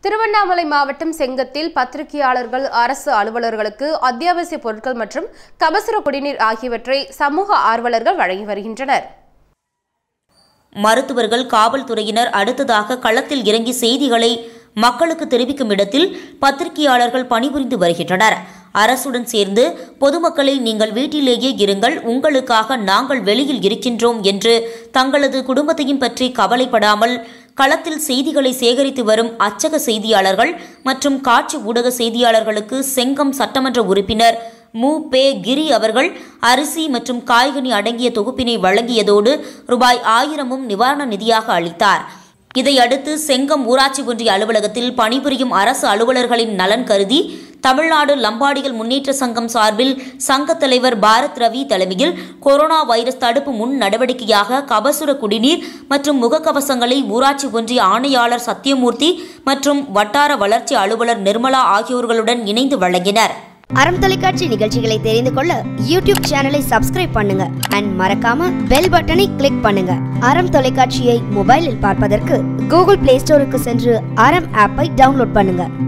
திருவண்ணாமலை மாவட்டம் செங்கத்தில் பத்திரிகையாளர்கள், அரசு அலுவலர்களுக்கு அத்தியாவசிய பொருட்கள் மற்றும் கபசுர குடிநீர் ஆகியவற்றை சமூக ஆர்வலர்கள் வழங்கி வருகின்றனர். மருத்துவர்கள், காவல்துறையினர் அடுத்ததாக களத்தில் இறங்கி செய்திகளை மக்களுக்கு தெரிவிக்கும் இடத்தில் பத்திரிகையாளர்கள் பணிபுரிந்து வருகின்றனர். அரசுடன் சேர்ந்து பொதுமக்களை நீங்கள் வீட்டிலேயே இருங்கள், உங்களுக்காக நாங்கள் வெளியில் இருக்கின்றோம் என்று தங்களது குடும்பத்தையும் பற்றி கவலைப்படாமல் களத்தில் செய்திகளை சேகரித்து வரும் அச்சக செய்தியாளர்கள் மற்றும் காட்சி ஊடக செய்தியாளர்களுக்கு செங்கம் சட்டமன்ற உறுப்பினர் மு.பெ. கிரி அவர்கள் அரிசி மற்றும் காய்கனி அடங்கிய தொகுப்பினை வழங்கியதோடு ரூபாய் 1000 நிவாரண நிதியாக அளித்தார். இதையடுத்து செங்கம் ஊராட்சி ஒன்றிய அலுவலகத்தில் பணிபுரியும் அரசு அலுவலர்களின் நலன் கருதி தமிழ்நாடு லம்பாடிகள் முன்னேற்ற சங்கம் சார்பில் சங்க தலைவர் பாரத் ரவி தலைமையில் கொரோனா வைரஸ் தடுப்பு முன் நடவடிக்கையாக கபசுர குடிநீர் மற்றும் முகக்கவசங்களை ஊராட்சி ஒன்றிய ஆணையாளர் சத்தியமூர்த்தி மற்றும் வட்டார வளர்ச்சி அலுவலர் நிர்மலா ஆகியோர்களுடன் இணைந்து வழங்கினர். அறம் தொலைக்காட்சி நிகழ்ச்சிகளை தெரிந்து கொள்ள யூடியூப் சேனலை சப்ஸ்கிரைப் பண்ணுங்க அண்ட் மறக்காம பெல் பட்டனை கிளிக் பண்ணுங்க. அறம் தொலைக்காட்சியை மொபைலில் பார்ப்பதற்கு கூகுள் பிளே ஸ்டோருக்கு சென்று அறம் ஆப்பை டவுன்லோட் பண்ணுங்க.